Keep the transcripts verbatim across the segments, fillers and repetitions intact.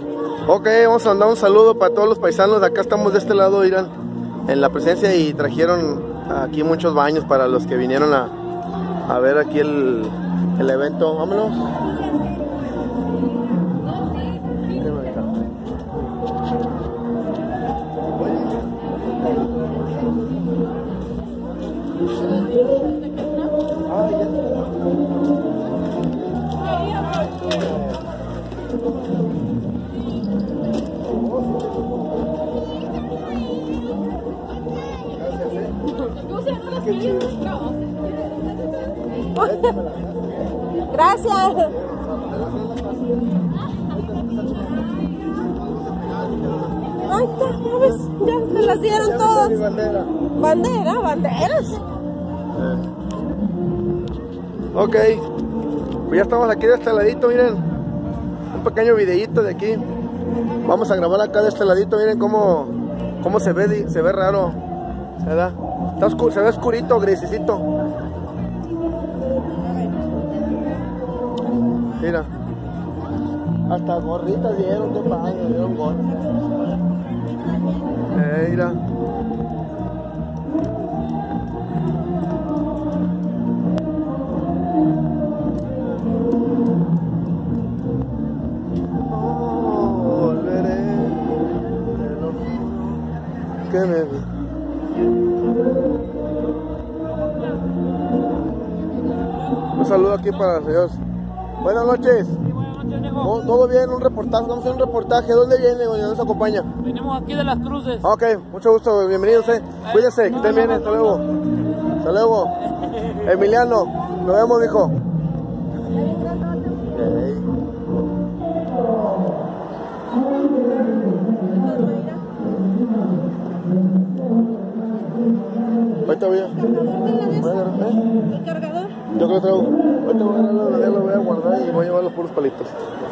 Ok, vamos a mandar un saludo para todos los paisanos. Acá estamos de este lado, irán en la presencia y trajeron aquí muchos baños para los que vinieron a, a ver aquí el, el evento. Vámonos. Gracias. Ahí está, ya ves, ya te las dieron todas. Bandera. Bandera, banderas. Ok, pues ya estamos aquí de este ladito, miren. Un pequeño videíto de aquí. Vamos a grabar acá de este ladito, miren cómo, cómo se ve, se ve raro, ¿verdad? Está oscuro, se ve oscurito, grisecito. Mira. Hasta gorritas dieron, qué padre, dieron gorras. Eh, mira. Oh, volveré, te lo juro que me vi. Un saludo aquí para los señores. Buenas noches. Todo bien, un reportaje, vamos a hacer un reportaje. ¿Dónde viene, doña? ¿Dónde se acompaña? Venimos aquí de Las Cruces. Ok, mucho gusto, bienvenidos, eh. Cuídense, que estén bien, hasta luego. Hasta luego. Emiliano, nos vemos, hijo. Okay. Ahorita voy a... ¿El cargador? Yo creo que traigo. Ahorita voy a agarrar la lo voy a guardar y voy a llevar los puros palitos.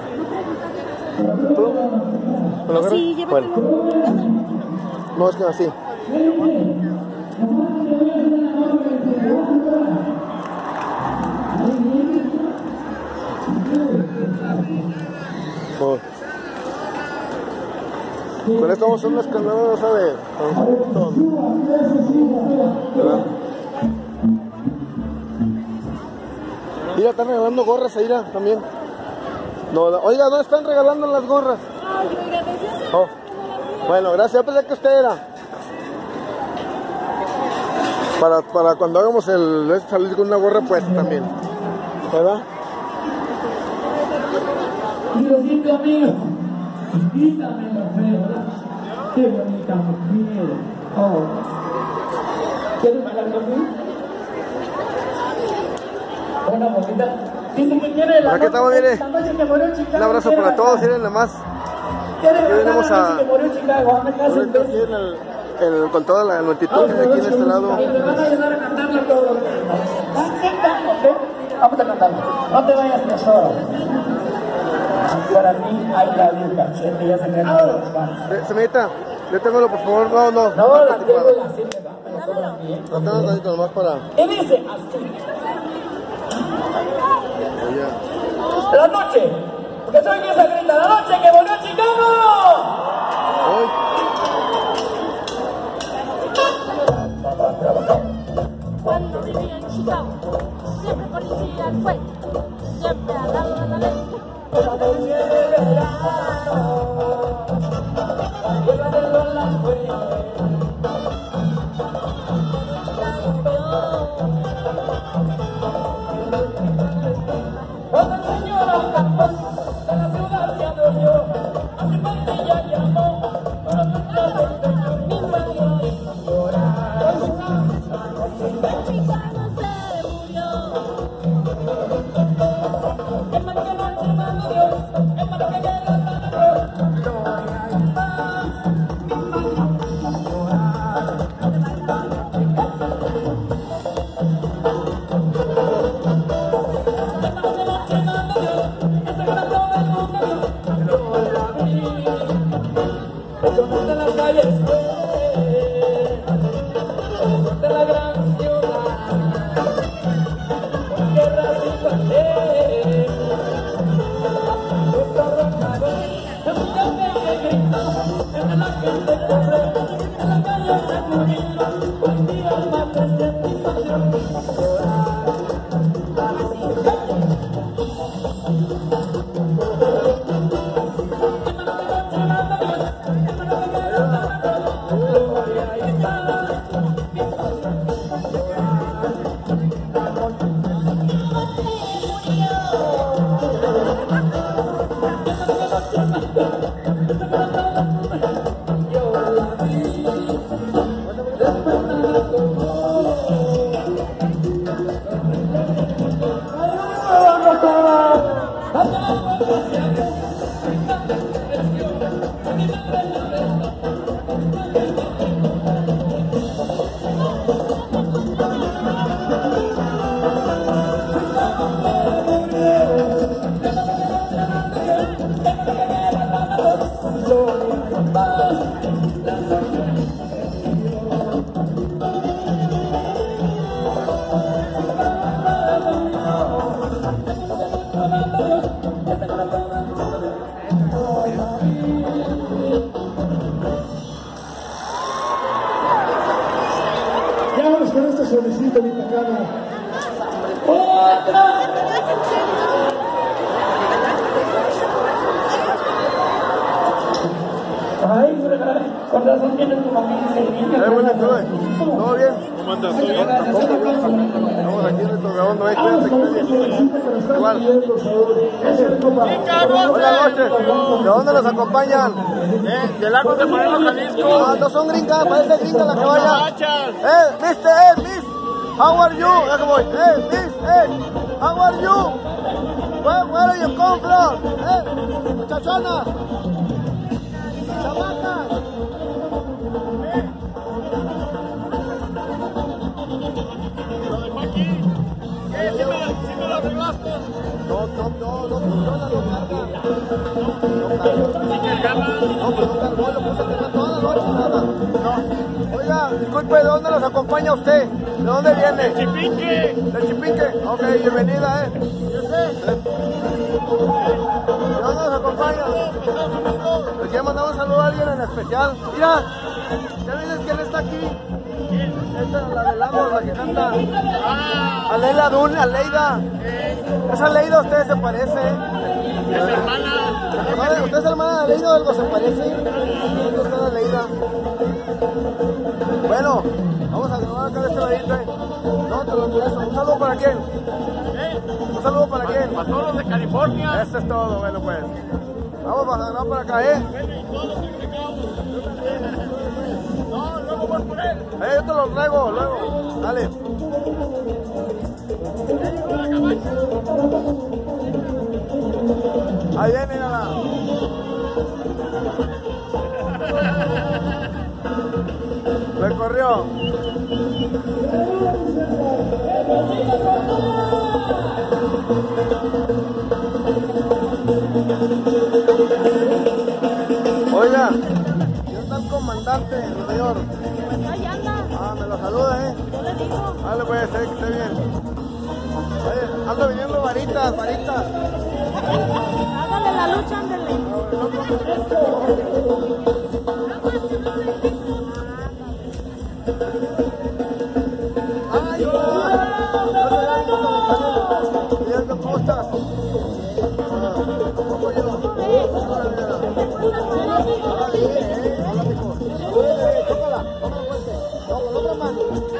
¿Tú? ¿Me lo agarras? Sí, llévatelo. Bueno. No, es que así. Oh. Con esto vamos a hacer una escalada, ¿sabes? ¿Verdad? Mira, están regalando gorras ahí también. No, oiga, ¿dónde están regalando las gorras? Ay, oiga, desde hace... Oh. Bueno, gracias, yo pensé que usted era. Para, para cuando hagamos el salir con una gorra puesta también. ¿Verdad? Diosito mío, quítame lo feo, qué bonita mujer. Oh. ¿Quieres bailar conmigo? Una bonita. Dice que quiere la Aquí estamos, mire. Un Un abrazo para todos, miren nada más. Aquí venimos a... aquí en el, el, con toda la multitud de aquí en este lado. Y me van a ayudar a cantarle todo lo que vamos a cantarlo. No te vayas de solo. Para mí hay la vida, que ya se me ha dado las manos. Señorita, détemelo por favor. No, no. No, la tengo y así me va. Me lo cobran a mí, ¿eh? No tengo tantito nomás para... Y dice así. Oh, La noche, porque soy esa grita, la noche que volvió a Chicago. Hoy. Cuando vivía en Chicago, siempre policía al fuego, siempre al lado de la ley. Pero de verano, llega de los las cuando el señor Alcapón de la ciudad se adueñó, a su pandilla llamó para buscar el dueño. Mi madre hizo llorar, el mexicano se murió. El mal que no lleva a Dios, el mal que guerra para Dios. Gloria y paz, mi madre hizo llorar. De las calles de la gran ciudad, guerra sin bandera, los arrojados, Ya vamos con este suavecito itacano. Ay, con razón tienes tu mamá y el niño. Eh, buenas tardes. ¿Todo bien? ¿Cómo andas? ¿Todo bien? Estamos aquí retornando, eh, quédate, igual. Buenas noches. ¿De dónde nos acompañan? Eh, de Lagos de Moreno, Jalisco. Ah, no son gringas, parece gringa la caballa. Eh, mister, eh, miss, how are you? Ya voy. Eh, miss, eh, how are you? Where, where are you come from? Eh, muchachonas. Chavacas. Lo dejó aquí. ¿Qué? ¿Sí me, sí me lo arreglaste? No, no, no, no funciona, no carga. No carga. ¿Sí cargaba? No, pero no cargó, lo puse a cargar toda la noche nada. No. Oiga, disculpe, ¿de dónde nos acompaña usted? ¿De dónde viene? ¡Chipinque! ¿De Chipinque? Ok, bienvenida, eh. ¿De dónde nos acompaña? ¿Le quiere mandar un saludo a alguien en especial? Mira, ¿ya dices quién está aquí? Esta es la de Lagos, la que canta. A Leila Dun, a Leida. Esa Leida a usted se parece. Es hermana. ¿Usted ¿Usted es hermana de Leida o algo se parece? ¿Dónde está la Leida? Bueno, vamos a grabar acá de este ladito. eh. No, te lo envío. ¿Un saludo para quién? ¿Un saludo para quién? Para todos los de California. Eso es todo, bueno pues. Vamos a grabar para acá, ¿eh? Bueno, y todos los agregados. No, luego voy por él. Eh, yo te lo traigo, luego. Dale. Ahí viene, mírala. Le corrió. Oiga, ¿dónde está el comandante, el señor? Pues ahí anda, Ah, me lo saluda, ¿eh? yo le digo. Dale, puede ser que esté bien. Oye, ando viniendo varitas, varitas. Hágale la lucha, ándele. ¡Ay, Mira, ¿cómo estás? Ah, ¿cómo yo? Hola, bien, ¿eh? Hola, mijo. Eh, tócala, tócala fuerte. No, con la otra mano.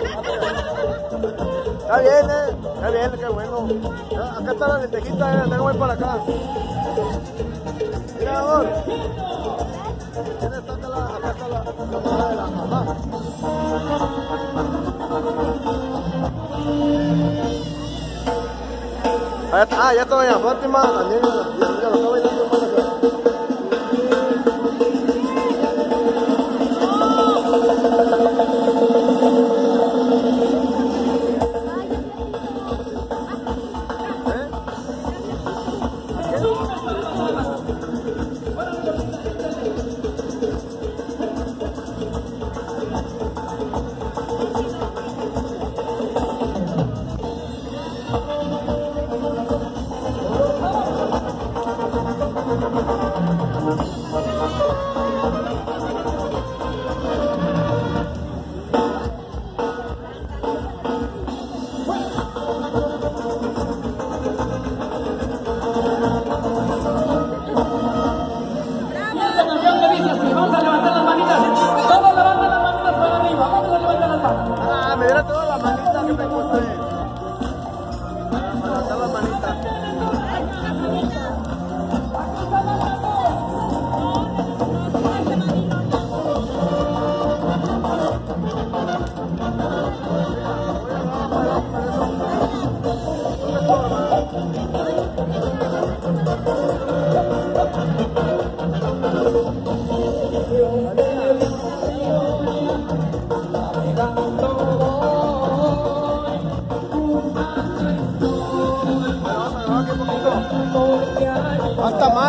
Está bien, ¿eh? Está bien, qué bueno. Ya, acá está la lentejita, ¿eh? Tengo que ir para acá. Mira, amor. ¿Quién está acá? La, acá está la, la mamá de la mamá. Ah, ya, ah, ya está doña Fátima, también ya, ya lo está bailando más acá. ¿Eh? ¿A qué?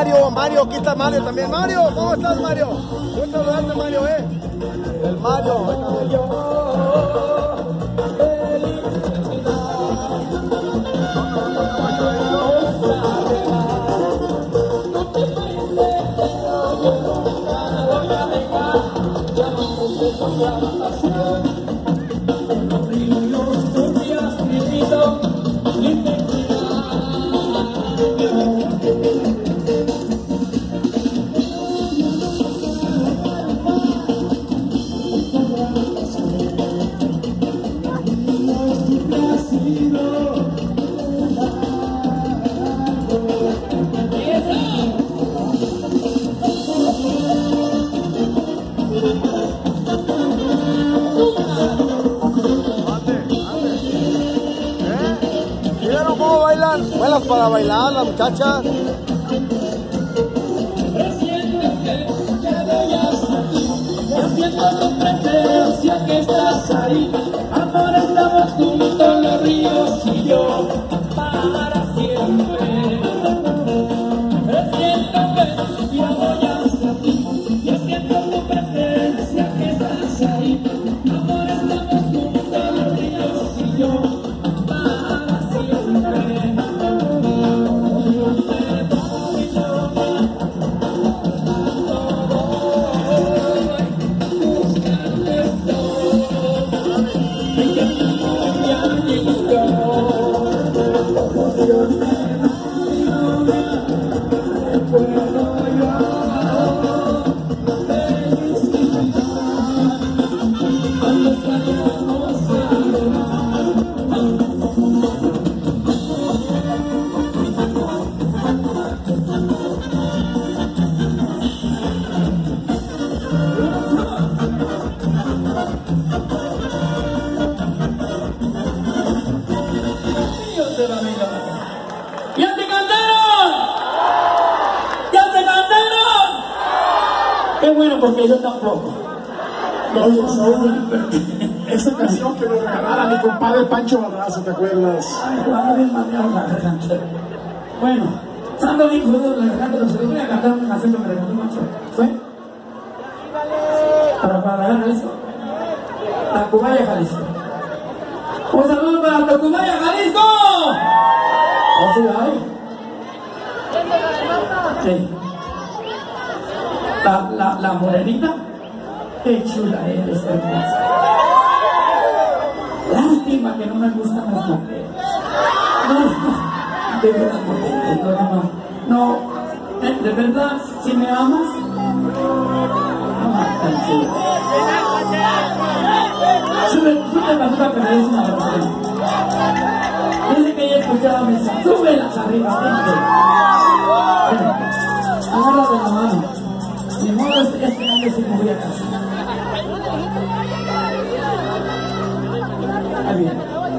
Mario, Mario, aquí está Mario también. Mario, ¿cómo estás, Mario? Muchas gracias, Mario, eh. El Mario. Buenas para bailar las muchachas. Siento tu presencia que estás ahí, amor, estamos juntos los ríos y yo para siempre. Siento que ya voy hacia ti, yo siento tu presencia que estás ahí, amor, estamos juntos los ríos y yo para siempre. Porque yo tampoco. Oye, Saúl, esa canción que le regalara a mi compadre Pancho Barraza, ¿te acuerdas? Ay, ando bien mareado en la garganta. Bueno, ando bien jodido en la garganta, pero se les voy a cantar una canción que me regaló Pancho. ¿Fue? Para para la eso. Tacubaya, Jalisco. Un saludo para Tacubaya, Jalisco. ¿O sí hay? Sí. La, la, la morenita, qué chula eres, hermosa. Lástima que no me gustan las mujeres. No, no, de verdad, no, no, no, de, de verdad, si me amas, no, tan chula. Sube, sube la puta que me des una persona. Dice que ella escuchaba mi mensaje, súbelas arriba, vente. Agarra de la mano. Mi modo es este año si me voy a casa. Ahí viene.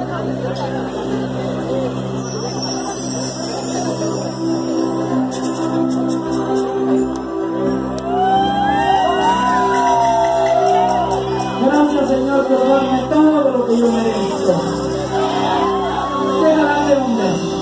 Gracias, Señor, por darme todo lo que yo merezco. Déjale un beso.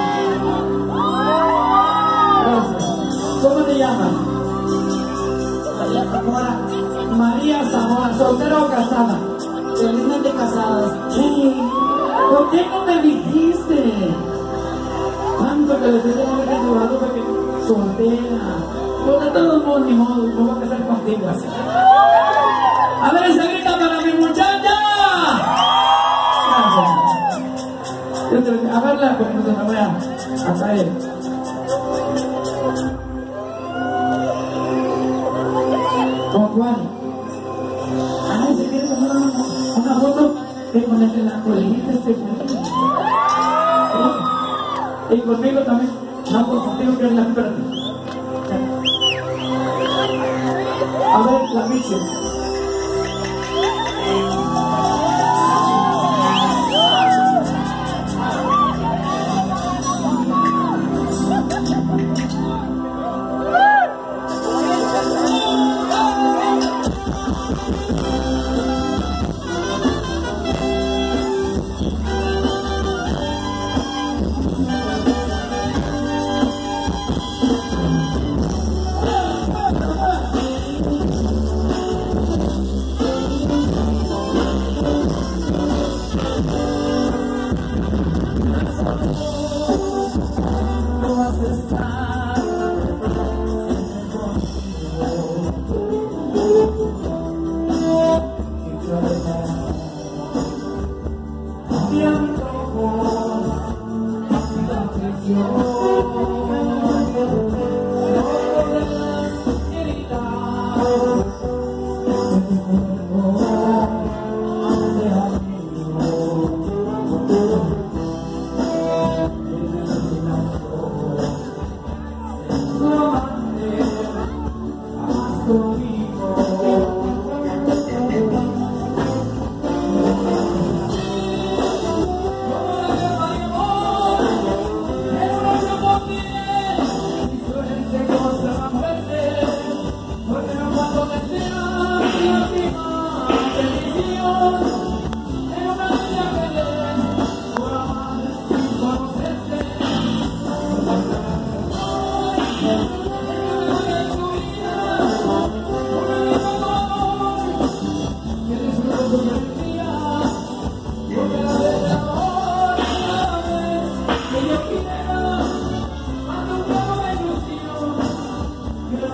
Gracias. ¿Cómo te llamas? María Zamora. María Zamora, ¿soltera o casada? Felizmente casadas. Sí. ¿Por qué no me dijiste? Tanto que le dije a mi gente que soltera. Pues de todos modos, ni modo, no voy a casar contigo así. A ver, esa grita para mi muchacha. Gracias. A verla, porque no se me voy a, a caer. ¿Cómo cuál? Ay, se quiere tomar una, una foto que con el de la colita este güey. Sí. Y conmigo también. No, pues contigo que es la espérate. A ver, la bici.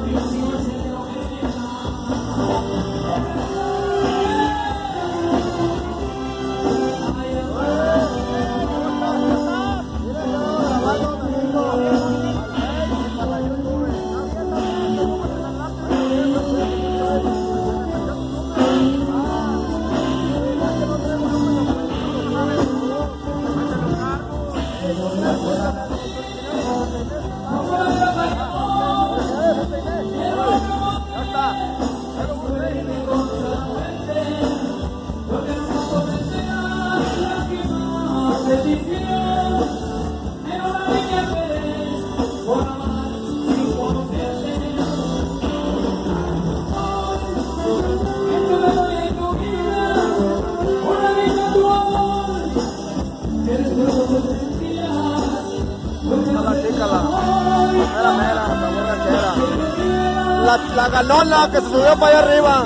La, la galona que se subió para allá arriba.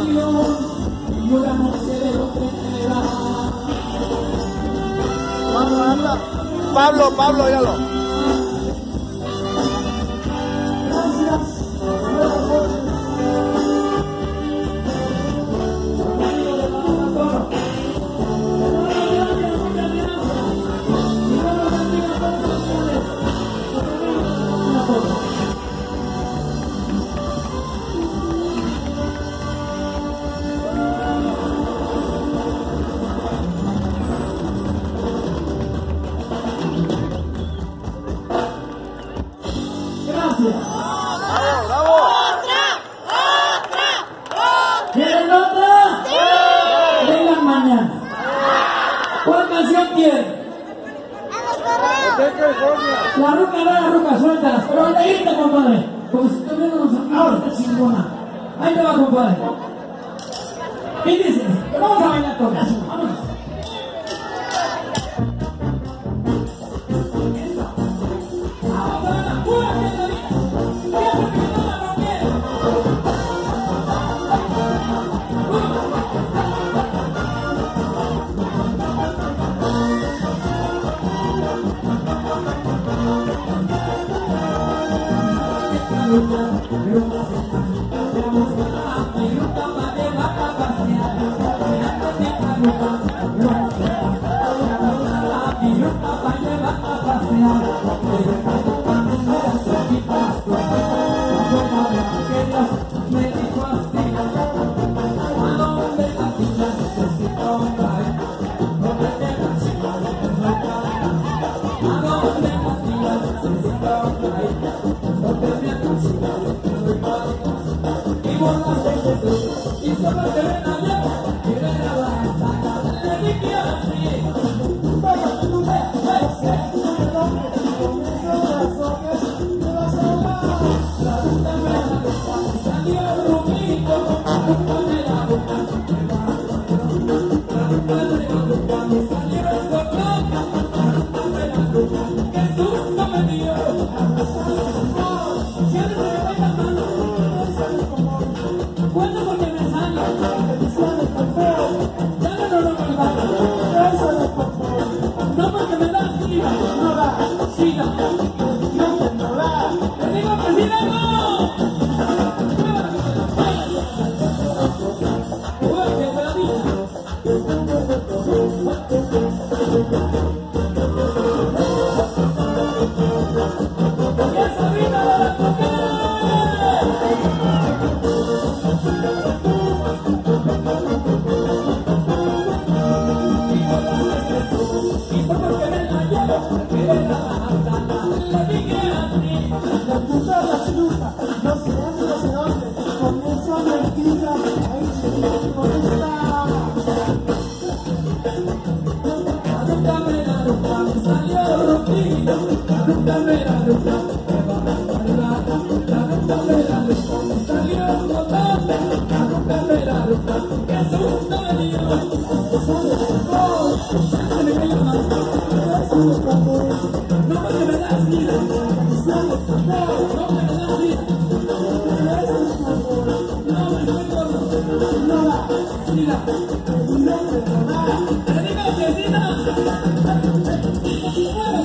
Pablo, Pablo, óyalo. ¿Quieren otra? Sí. Vengan mañana. ¿Cuál canción quieren? La ruca, no la ruca, suéltalas. Pero al de irte, compadre. Porque si estoy viendo los ahora está chingona. Ahí te va, compadre. ¿Qué dices? Vamos a bailar con eso. Vámonos.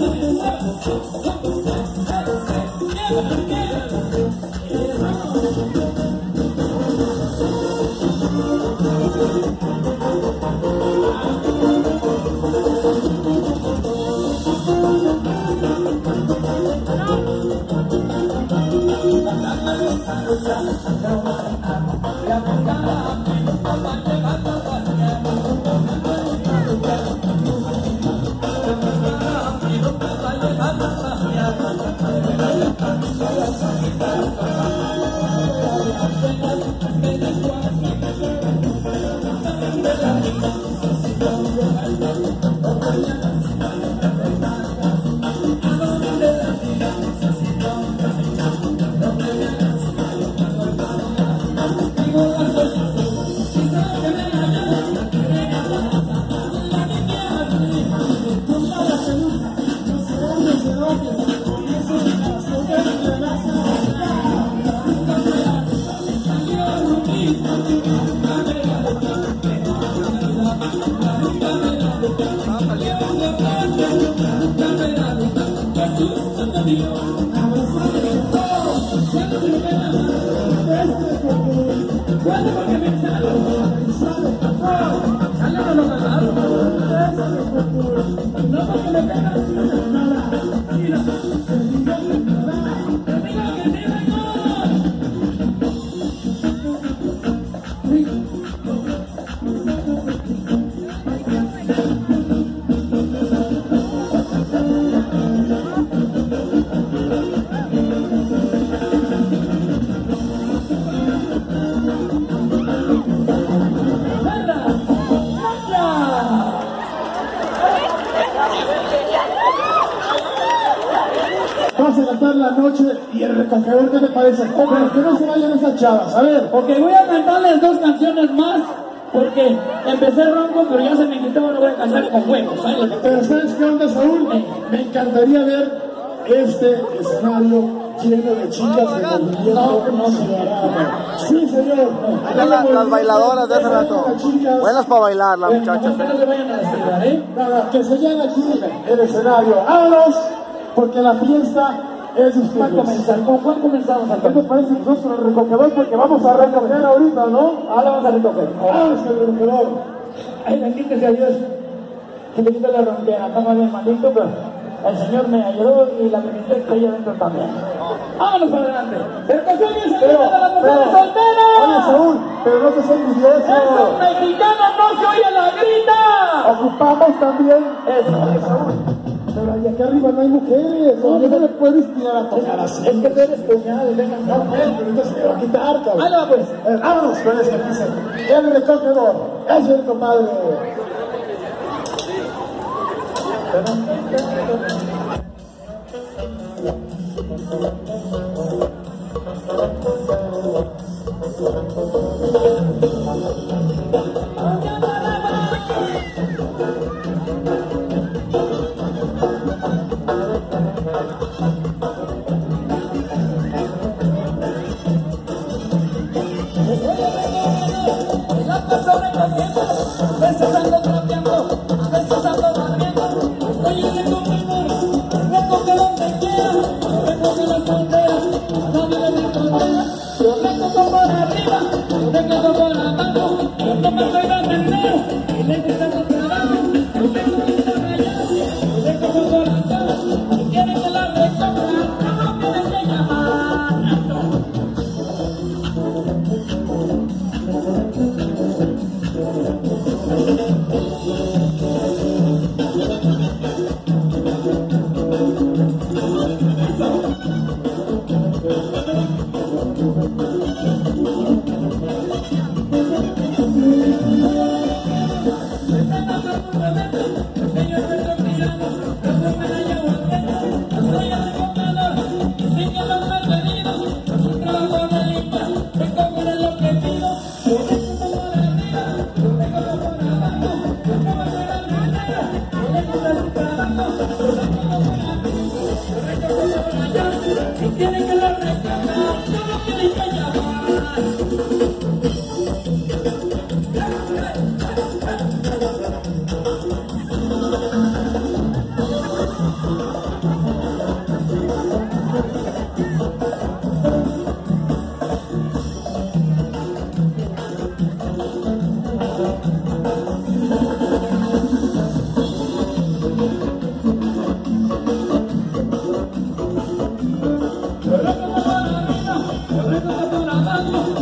Thank you. Vas a cantar la noche y el recogedor, ¿qué te parece? Pero que no se vayan esas chavas, a ver. Ok, voy a cantarles dos canciones más, porque empecé ronco, pero ya se me quitó, no voy a cantar con huevos. ¿Sale? Pero ¿sabes qué onda, Saúl? Me encantaría ver este escenario lleno de chicas de movimiento. No, no, no. Sí, señor. Las, las, las bailadoras de hace rato. Buenas para bailar las muchachas. No se vayan a despegar, ¿eh? Nada, que se llene aquí el escenario. ¡Vámonos! Porque la fiesta es de ustedes. Va a comenzar. ¿Con cuál comenzamos? ¿Qué te parece nosotros el recogedor? Porque vamos a recoger ahorita, ¿no? Ahora vamos a recoger. Vamos al recogedor. Ay, bendito sea Dios. Que le quito la ronquera. Estaba bien maldito, pero el Señor me ayudó y la ministra está ahí adentro también. Vámonos para adelante. Pero que soy el Pero, de la mujer pero, soltera. oye, Saúl, pero no se sea envidioso. ¡Esos mexicanos no se oye la grita! Ocupamos también Eso, Saúl. Pero ahí acá arriba no hay mujeres. No, no le puedes tirar a tocar así. es que tú eres cuñado, venga. No, pues, pero entonces me va a quitar, cabrón. Ah, no, pues. Eh, vámonos con ese que dice. El recogedor. Es el compadre. La persona corriendo, a veces ando trapeando, a veces ando barriendo. Estoy en el comedor, recoge donde quiera, recoge las fronteras, a nadie le doy frontera. Yo recojo por arriba, yo recojo por abajo, yo no me doy más dinero, y le quitamos trabajo. Yo tengo que estar allá, yo recojo por acá, si quieren que la recoja, no tienen que llamar. Si tienen que la reclamar, no tienen que llamar. Yo recojo por arriba, yo recojo por abajo.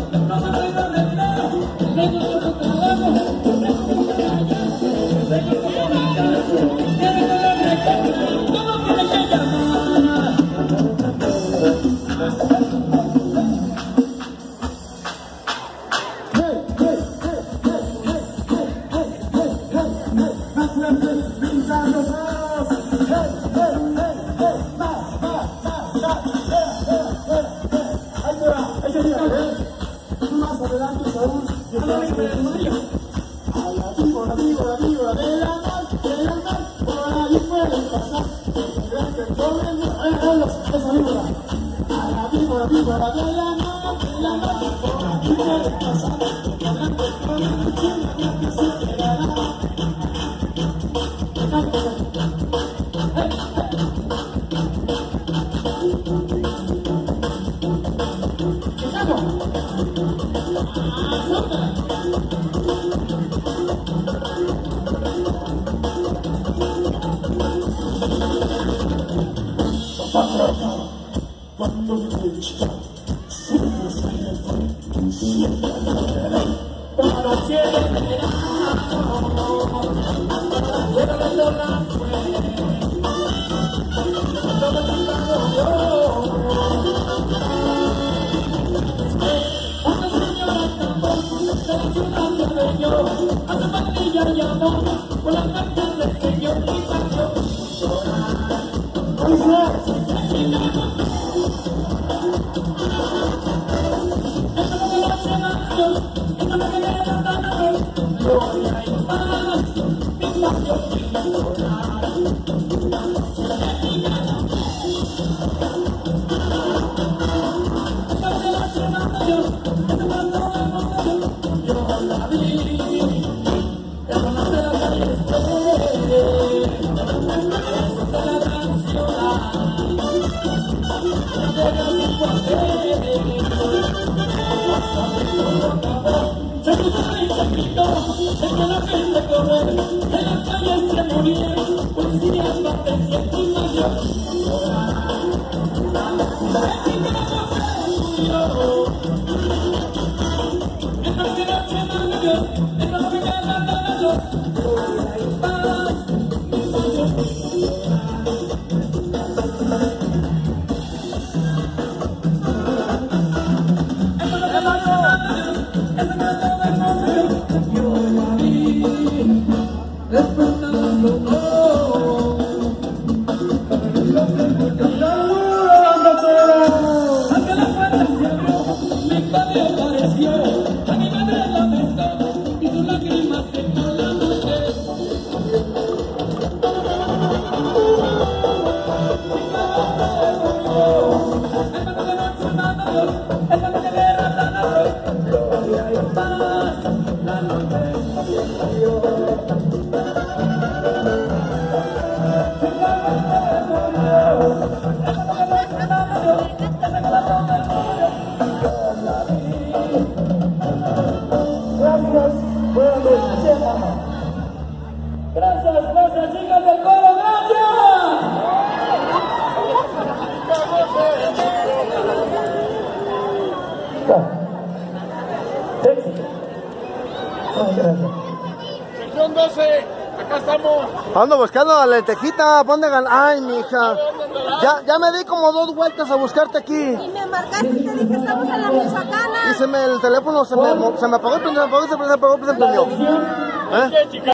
Gracias, gracias, chicas del coro, gracias. Sección doce, acá estamos. Ando buscando la lentejita, ¿dónde gan... Ay, mija. Ya, ya me di como dos vueltas a buscarte aquí. Y me marcaste y te dije, estamos en la Michoacana. Y se me, el teléfono se me, se me apagó, se me apagó, se me apagó, se me apagó. ¿Eh?